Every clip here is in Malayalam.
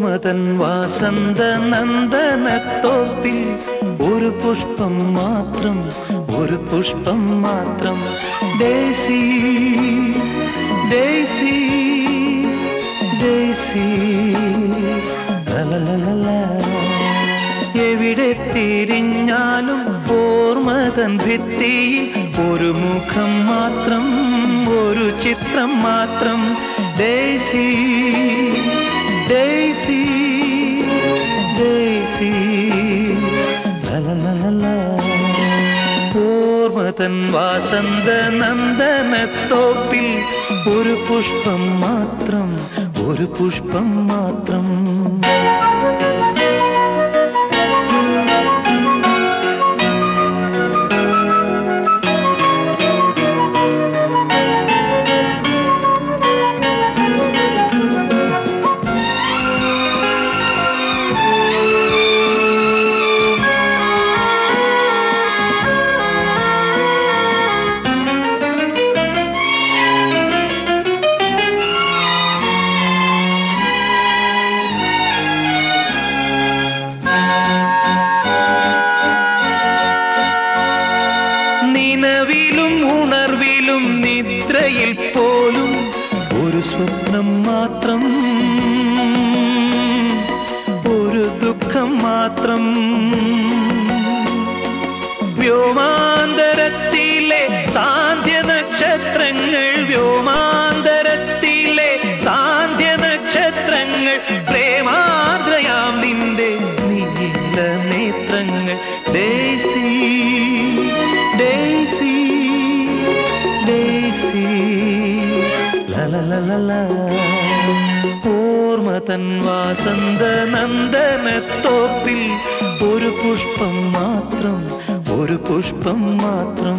ഓർമ്മതൻ വാസന്ത നന്ദനത്തോപ്പിൽ ഒരു പുഷ്പം മാത്രം, ഒരു പുഷ്പം മാത്രം. ഡേസി ഡേസി ഡേസി ലലലല. എവിടെ തിരിഞ്ഞാലും ഓർമ്മതൻ ഭിത്തിയിൽ ഒരു മുഖം മാത്രം, ഒരു ചിത്രം മാത്രം. ഡേസി ഡേസി ഡേസി ലലലല. ഓർമ്മതൻ വാസന്ത നന്ദനത്തോപ്പിൽ ഒരു പുഷ്പം മാത്രം, ഒരു പുഷ്പം മാത്രം. നിലവിലും ഉണർവിലും നിദ്രയിൽ പോലും ഒരു സ്വപ്നം മാത്രം, ഒരു ദുഃഖം മാത്രം. വ്യോമാന്തരത്തിലെ സാന്ധ്യ നക്ഷത്രങ്ങൾ, വ്യോമാന്തരത്തിലെ സാന്ധ്യ നക്ഷത്രങ്ങൾ, പ്രേമാർദ്രയാം നിന്റെ നീല നേത്രങ്ങൾ. ഡേസി ഡേസി ഡേസി ലലലല. ഓർമ്മതൻ വാസന്ത നന്ദനത്തോപ്പിൽ ഒരു പുഷ്പം മാത്രം, ഒരു പുഷ്പം മാത്രം.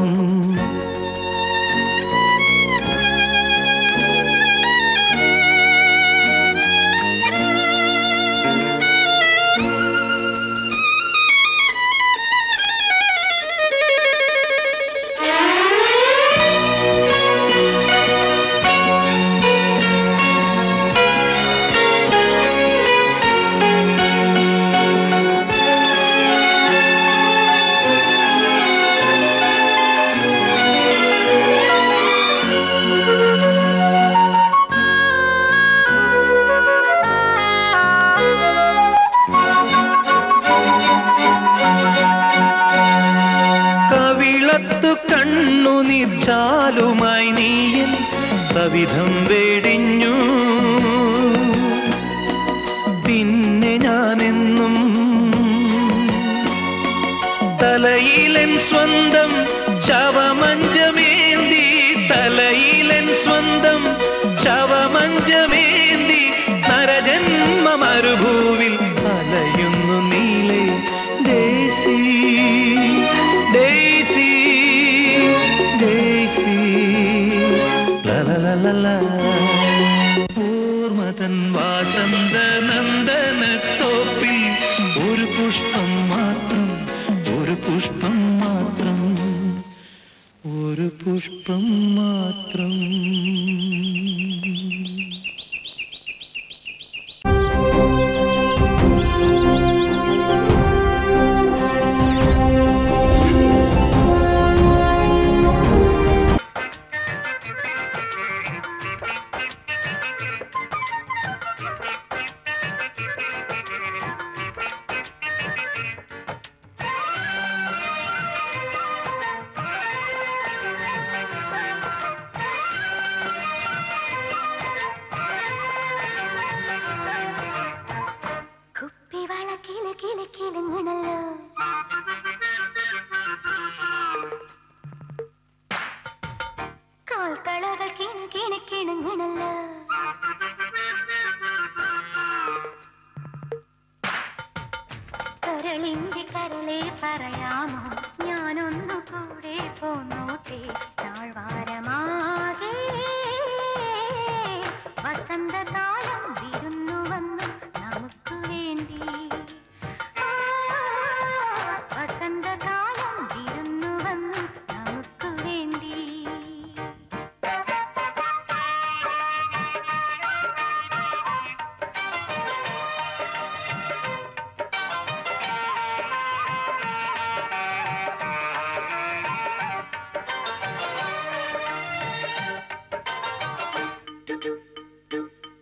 കണ്ണുനീർച്ചാലുമായി നീയൻ സവിധം വേടിഞ്ഞു. പിന്നെ ഞാനെന്നും തലയിലൻ സ്വന്തം ശവമഞ്ചമേന്തി, തലയിലൻ സ്വന്തം ശവമഞ്ചമേന്തി നരജന്മ മരുഭൂവിൽ അലയുന്നു നീലേ. ഡേസി ഡേസി ഡേസി ലലലല. ഓർമ്മതൻ വാസന്ത നന്ദനത്തോപ്പിൽ ഒരു പുഷ്പം മാത്രം, ഒരു പുഷ്പം മാത്രം, ഒരു പുഷ്പം മാത്രം. കരളിന്റെ കരളെ പറയാമോ, ഞാനൊന്നു കൂടെ പോന്നോട്ടെ താഴ്വാരമാകെ. വസന്തകാലം വിരുന്നു വന്നു നമുക്ക് വേണ്ടി, വസന്തകാലം വിരുന്നു വന്നു നമുക്ക് വേണ്ടി.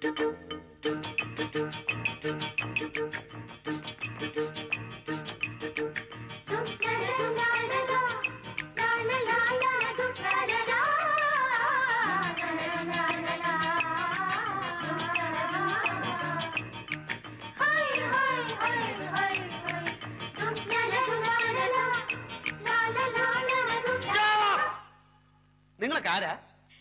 നിങ്ങളൊക്കെ ആരാ?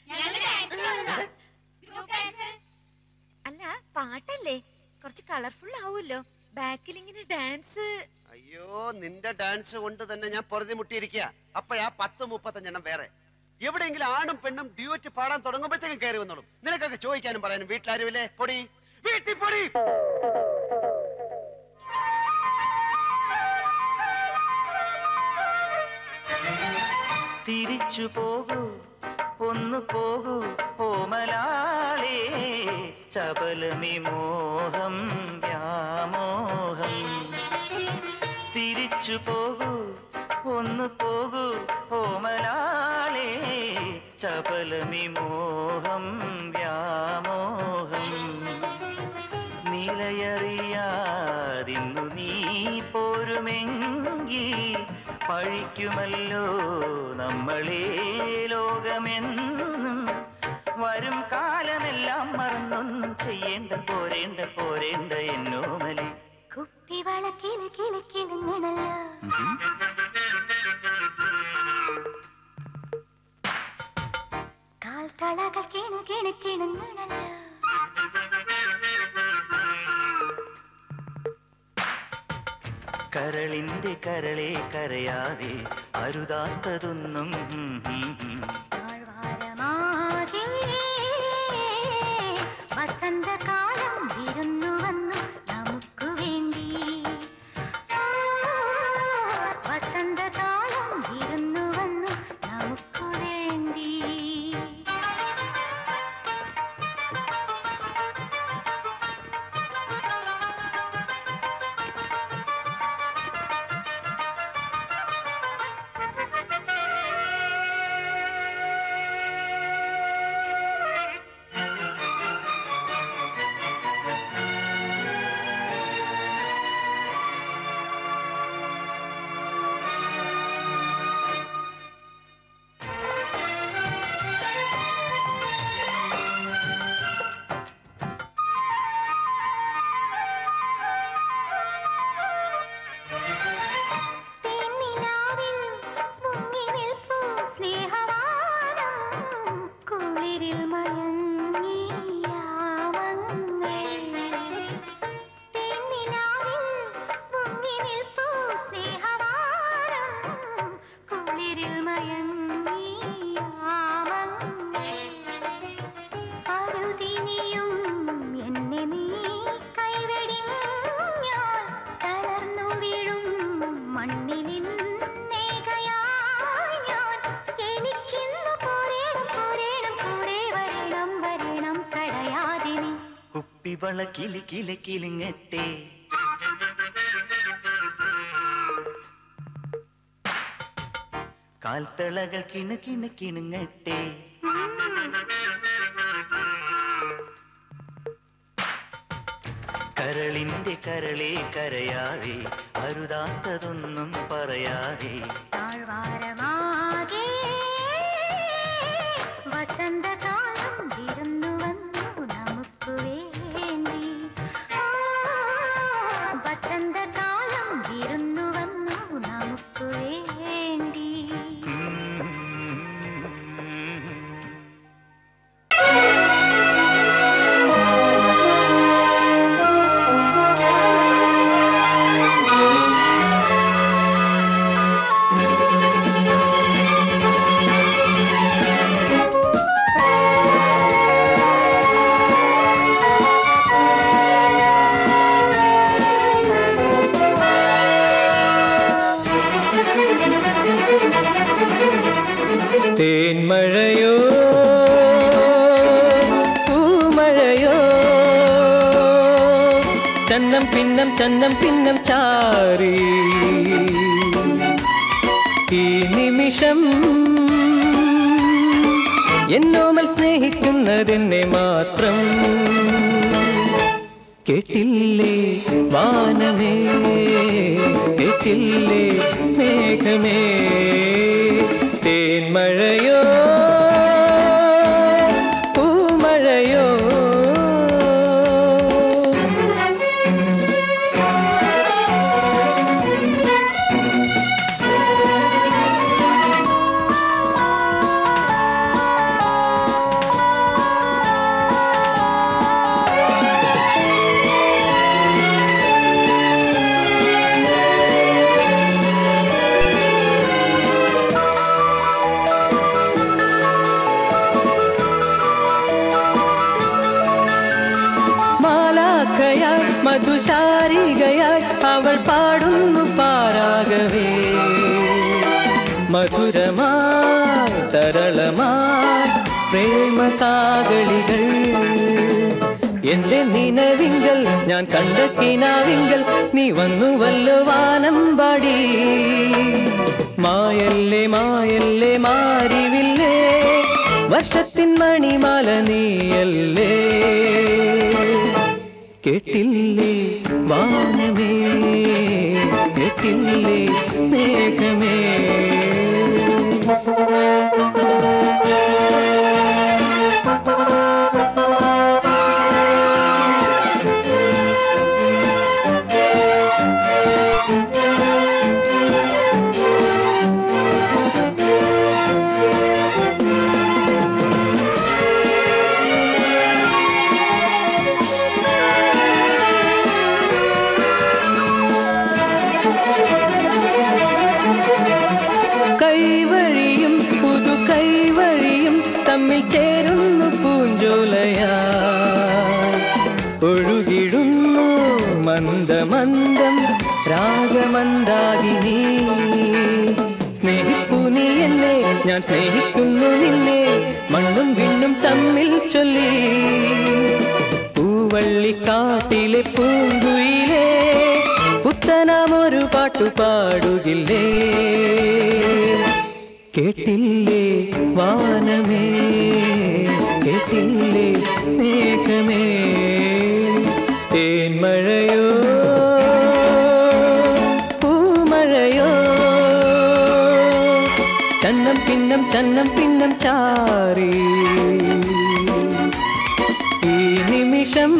അല്ല, പാട്ടല്ലേ, കുറച്ച് കളർഫുൾ ആവുമല്ലോ. ബാക്കിൽ ഇങ്ങനെ ഡാൻസ്. അയ്യോ, നിന്റെ ഡാൻസ് കൊണ്ട് തന്നെ ഞാൻ പൊറുതി മുട്ടിയിരിക്കുക. അപ്പോഴാ 10-35 വേറെ. എവിടെയെങ്കിലും ആണും പെണ്ണും ഡ്യൂറ്റ് പാടാൻ തുടങ്ങുമ്പോഴത്തേക്കും കയറി വന്നോളും. നിനക്കൊക്കെ ചോദിക്കാനും പറയാനും വീട്ടിലാരുമില്ലേ? പൊടി വീട്ടിൽ പൊടി. തിരിച്ചു പോകൂ, ഒന്നു പോകൂ ഓമലാളേ, ചപലമി മോഹം വ്യാമോഹം. തിരിച്ചു പോകൂ, ഒന്നു പോകൂ ഓമലാളേ, ചപലമി മോഹം വ്യാമോഹം. നിലയറിയാതിന്നു നീ പോരുമെങ്കിൽ പഴിക്കുമല്ലോ നമ്മളെ ലോകമെന്നും. വരും കാലമെല്ലാം മറന്നൊന്നും ചെയ്യേണ്ട പോരേണ്ട എന്നോമലി. കുപ്പിവള കിലുകിലുകിലുങ്ങണല്ലോ. കാൽത്തളകൾ കിണുകിണുകിണുങ്ങണല്ലോ. കരളിന്റെ കരളെ കരയാതെ അരുതാത്തതൊന്നും. താഴ്വാരമാകെ വസന്തകാലം വിരുന്നു വന്നു നമുക്ക് വേണ്ടി. വസന്തകാലം വിരുന്നു വന്നു നമുക്ക് വേണ്ടി. കുപ്പിവള കിലുകിലുകിലുങ്ങട്ടെ, കാൽത്തളകൾ കിണുകിണുകിണുങ്ങട്ടെ. കരളിന്റെ കരളെ കരയാതെ അരുതാത്തതൊന്നും പറയാതെ. താഴ്വാരമാകെ വസന്തകാലം വിരുന്നു വന്നു നമുക്ക് വേണ്ടി. വസന്തകാലം വിരുന്നു വന്നു നമുക്ക് വേണ്ടി. തേന്മഴയോ പൂമഴയോ ചന്നം പിന്നം ചാരി ഈ നിമിഷം എന്നോമൽ സ്നേഹിക്കുന്നതെന്നെ മാത്രം. കേട്ടില്ലേ വാനമേ, കേട്ടില്ലേ മേഘമേ, തേന്മഴയോ പൂമഴയോ. മധുശാരികയായി അവൾ പാടുന്നു പാരാഗവേ, മധുരമായി തരളമായി പ്രേമകാകളികൾ. എന്റെ നിലവിങ്കൽ ഞാൻ കണ്ട കിനാവിങ്കൽ നീ വന്നുവല്ലോ വാനമ്പാടി. മായല്ലേ മായല്ലേ മാറിവില്ലേ, വർഷത്തിൻ മണിമാല നീയല്ലേ. കേട്ടില്ലേ വാനമേ, കേട്ടില്ലേ മേഘമേ. തമ്മിൽ ചേരുന്നു പൂഞ്ചോലയാ, ഒഴുകിടുന്നു മന്ദമന്ദം രാഗമന്ദാകിനി. സ്നേഹിപ്പു നീ എന്നെ, ഞാൻ സ്നേഹിക്കുന്നു നിന്നെ, മണ്ണും വിണ്ണും തമ്മിൽ ചൊല്ലി. പൂവള്ളിക്കാട്ടിലെ പൂങ്കുയിലേ, പുത്തനാമൊരു പാട്ടു പാടുകില്ലേ. കേട്ടില്ലേ വാനമേ, കേട്ടില്ലേ മേഘമേ, തേന്മഴയോ പൂമഴയോ. ചന്നം പിന്നം ചാറി ഈ നിമിഷം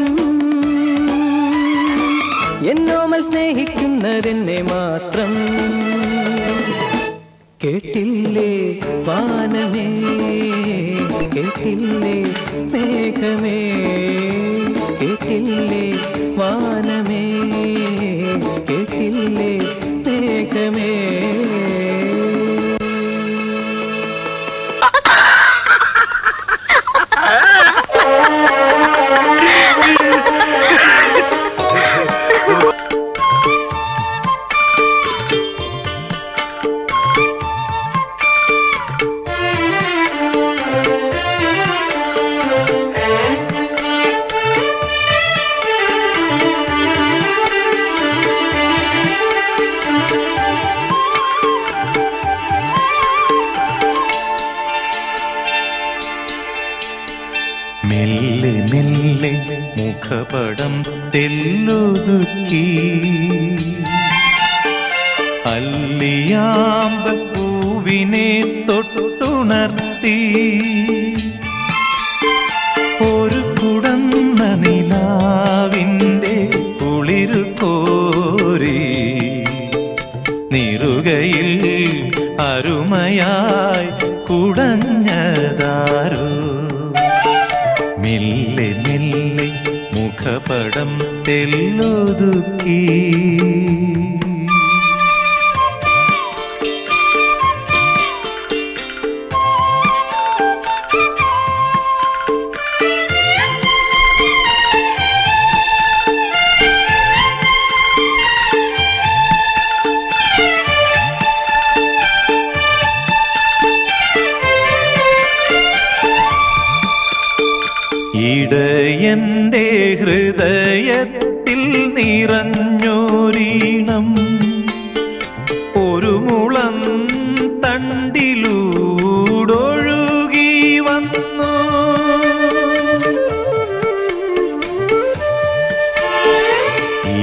എന്നോമൽ സ്നേഹിക്കുന്നതെന്നെ മാത്രം. കേട്ടില്ലേ വാനമേ, കേട്ടില്ലേ മേഘമേ, കേട്ടില്ലേ വാനമേ, കേട്ടില്ലേ മേഘമേ. മെല്ലെ മെല്ലെ മുഖപടം തെല്ലൊതുക്കി, അല്ലിയാമ്പൽ പൂവിനെ തൊട്ടുണർത്തി. ഒരു കുടന്ന നിലാവിൻ്റെ കുളിരു കോരി, നിറുകയിൽ അരുമയായി കുടഞ്ഞതാരോ. മെല്ലെ മെല്ലെ മുഖപടം തെല്ലൊതുക്കി. ഇടയന്റെ ഹൃദയത്തിൽ നിറഞ്ഞോരീണം, ഒരു മുളം തണ്ടിലൂടൊഴുകി വന്നു.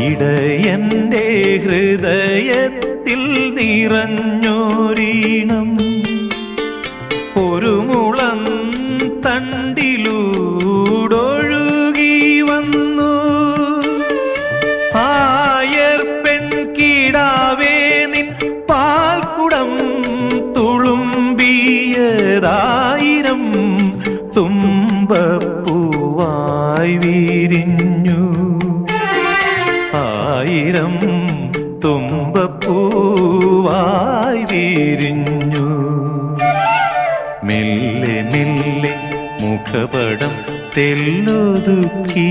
ഇടയന്റെ ഹൃദയത്തിൽ നിറഞ്ഞോരീണം ഒരു മുളം തണ്ടിലൂടൊഴുകി വന്നു. ആയർ പെൺകിടാവേ നിൻ പാൽക്കുടം തുളുമ്പിയതായിരം തുമ്പപ്പൂവായി വിരിഞ്ഞു. ആയിരം തുമ്പപ്പൂവായി വിരിഞ്ഞു. മെല്ലെ മെല്ലെ മുഖപടം തെല്ലൊതുക്കി.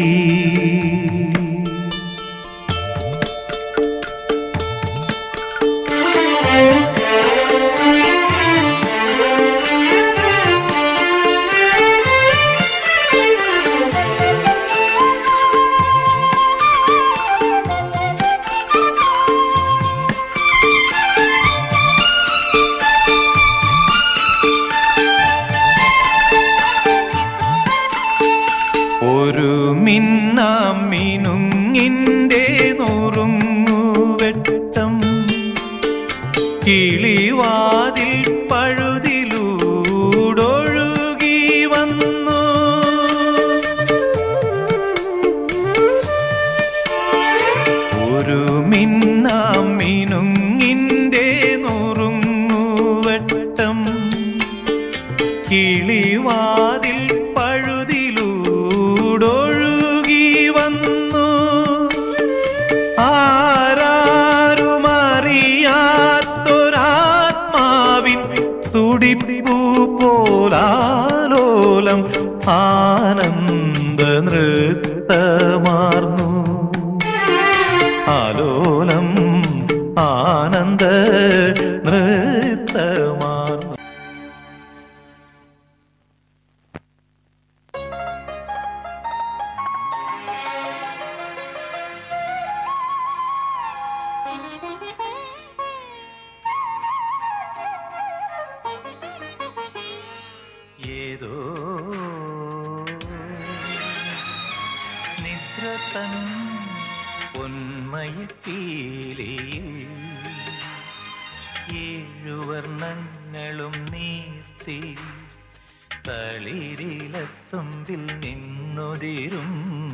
ഒരു മിന്നാം മിനുങ്ങിൻ്റെ നുറുങ്ങുവെട്ടം കിളിവാതിൽ പഴുതിലൂടൊഴുകി വന്നു. ഒരു മിന്നാം മിനുങ്ങിൻ്റെ നുറുങ്ങുവെട്ടം കിളിവാതിൽ പഴുതിലൂടൊഴുകി വന്നു. ആരാരുമറിയാത്തൊരാത്മാവിൻ തുടിപ്പൂ പോലാലോലം ആനന്ദ നൃത്തമാർന്നു. ആലോലം ആനന്ദ നൃത്തമാർന്നു. ഏതോ നിദ്ര തൻ പൊന്മയപ്പീലിയിൽ ഏഴുവർണ്ണങ്ങളും നീർത്തി തളിരിലത്തുമ്പിൽ നിന്നുതിരും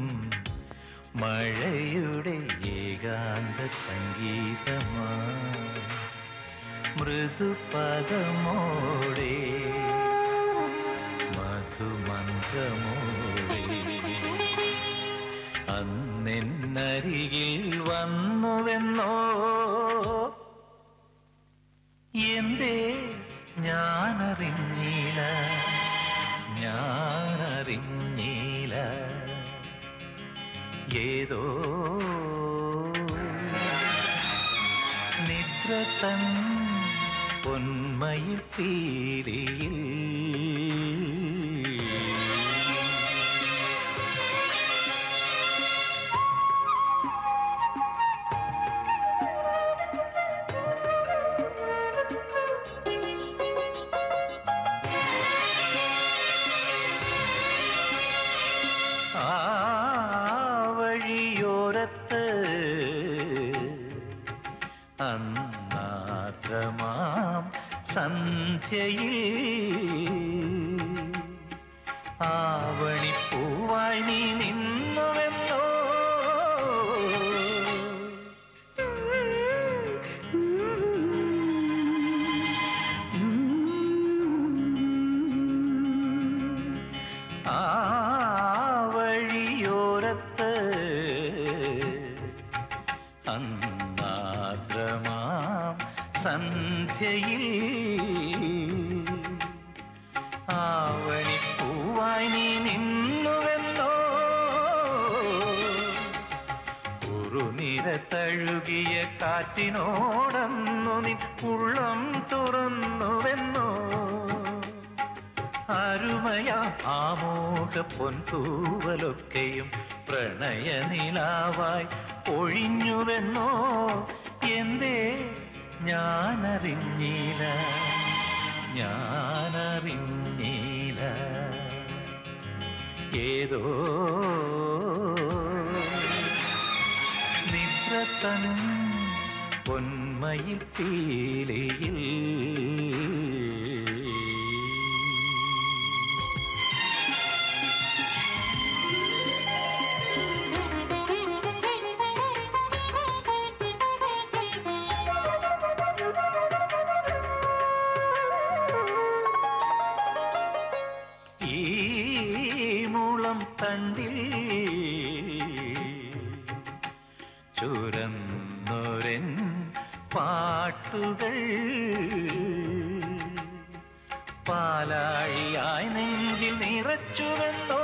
മഴയുടെ ഏകാന്ത സംഗീതമായി മൃദുപദമോടെ മധുമന്ത്രമോടെ അന്നെന്നരികിൽ വന്നുവെന്നോ. എന്തേ ഞാനറിഞ്ഞില്ല ഞാനറിഞ്ഞില്ല. ഏതോ നിദ്ര തൻ പൊന്മയിൽ പീലിയിൽ വഴിയോരത്ത് അന്നാദ്രമാം സന്ധ്യയിൽ ആവണിപ്പൂവായി നീ നിന്നുവെന്നോ. വഴിയോരത്ത് അന്നാദ്രമാം സന്ധ്യയിൽ ആവണിപ്പൂവായി നീ നിന്നുവെന്നോ. കുറുനിര തഴുകിയ കാറ്റിനോടന്നു നീ ഉള്ളം തുറന്നുവെന്നോ. അരുമയാ ആമോഹ പൊൻതൂവലൊക്കെയും പ്രണയനിലാവായി ഒഴിഞ്ഞുവെന്നോ. എന്തേ ഞാനറിഞ്ഞില്ല ഞാനറിഞ്ഞില്ല. ഏതോ നിദ്ര തൻ പൊന്മയിൽ പീലിയിൽ തണ്ടിൽ ചുരന്നൊരൻ പാട്ടുകൾ പാലാഴിയായി നെഞ്ചിൽ നിറച്ചുവെന്നോ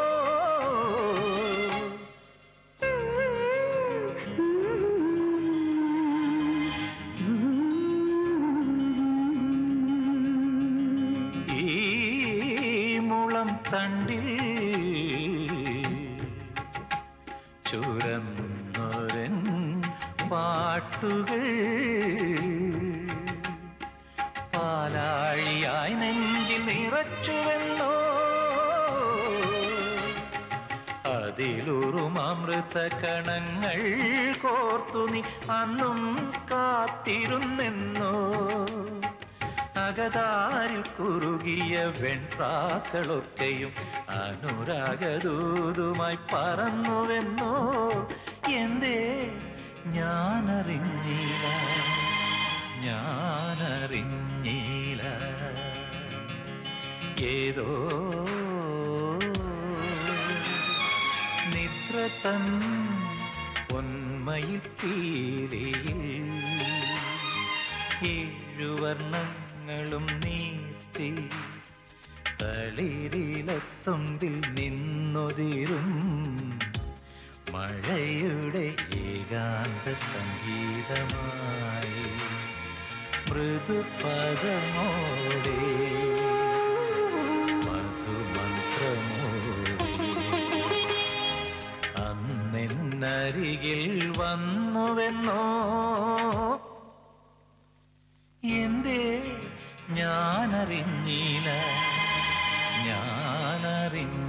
ഈ മുളം തണ്ടിൽ ചുരന്നൊരൻ പാട്ടുകൾ പാലാഴിയായി നെഞ്ചിൽ നിറച്ചുവെന്നോ അതിലുറും അമൃത കണങ്ങൾ കോർത്തു നീ അന്നും കാത്തിരുന്നെന്നോ അകതാരിൽ കുറുകിയ വെൺപ്രാക്കളൊക്കെയും അനുരാഗദൂതുമായി പറന്നുവെന്നോ എന്തേ ഞാനറിഞ്ഞില്ല ഏതോ നിദ്ര തൻ പൊന്മയിൽ പീലിയിൽ ഏഴുവർണ്ണങ്ങളും നീർത്തി തളിരിലത്തുമ്പിൽ നിന്നൊതിരും മഴയുടെ ഏകാന്ത സംഗീതമായി മൃദുപദമോടെ മധുമന്ത്രമോടെ അന്നെന്നരികിൽ വന്നുവെന്നോ എന്തേ ഞാനറിഞ്ഞില്ല